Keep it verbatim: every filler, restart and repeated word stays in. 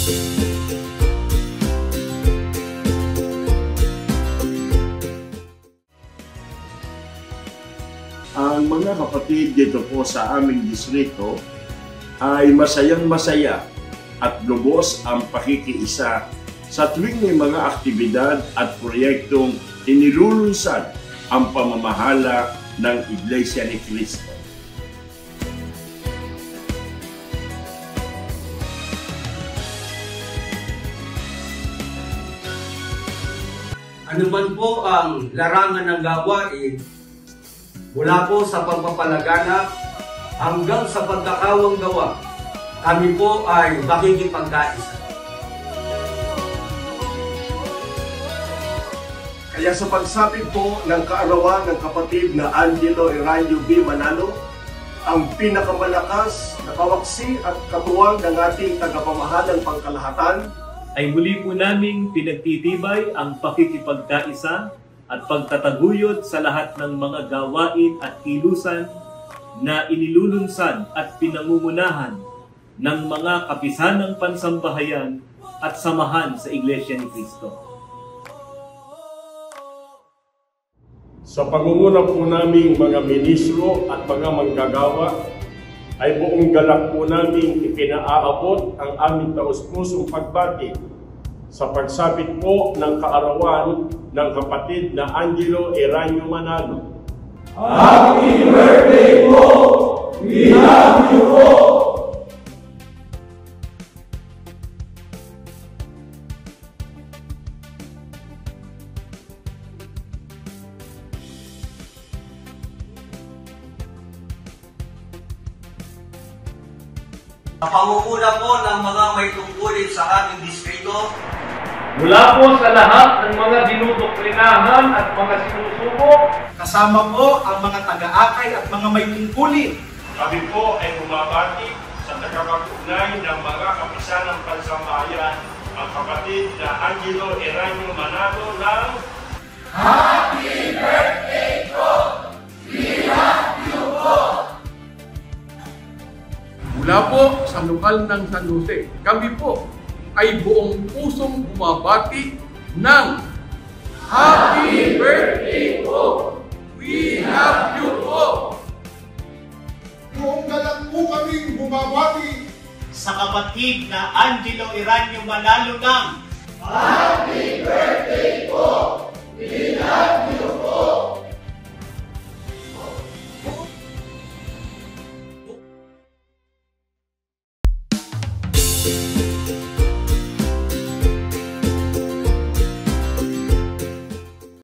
Ang mga kapatid dito po sa aming distrito ay masayang masaya at lubos ang pakikiisa sa tuwing may mga aktibidad at proyektong inilulunsad ang pamamahala ng Iglesia ni Cristo. Ano man po ang larangan ng gawain, mula po sa pagpapalaganap hanggang sa pagkakawang gawa, kami po ay makikipagkaisa. Kaya sa pagsapit po ng kaarawan ng kapatid na Angelo Eranio B. Manalo, ang pinakamalakas na kawaksi at katuwang ng ating tagapamahalang pangkalahatan, ay muli po naming pinagtitibay ang pakikipagkaisa at pagtataguyod sa lahat ng mga gawain at kilusan na inilulunsad at pinangungunahan ng mga kapisanang pansambahayan at samahan sa Iglesia ni Cristo. Sa pangunguna po naming mga ministro at mga manggagawa, ay buong galak po namin ipinaaabot ang aming taus-pusong pagbati sa pagsapit po ng kaarawan ng kapatid na Angelo Eranio Manalo. Happy birthday po! We love you po! Sa pangunguna po ng mga may tungkulin sa aming distrito, mula po sa lahat ng mga dinudoktrinahan at mga sinusubok, kasama po ang mga taga-akay at mga may tungkulin. Kami po ay bumabati sa tagapag-ugnay ng mga kapisanang pansambahayan, ang kapatid na Angelo Eranio Manalo ng Happy birthday po! We love you po! Mula po sa lokal ng San Jose, kami po ay buong pusong bumabati ng Happy Birthday po! We love you po! Buong galak po kaming bumabati sa kapatid na Angelo Eranio Manalo ng Happy Birthday po! We love you po! Thank you.